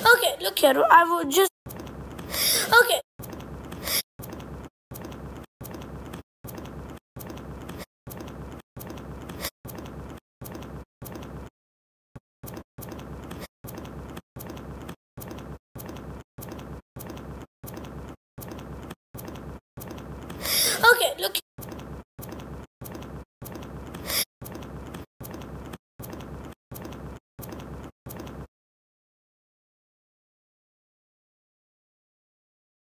Okay, look here. I would just. Okay. Okay, look.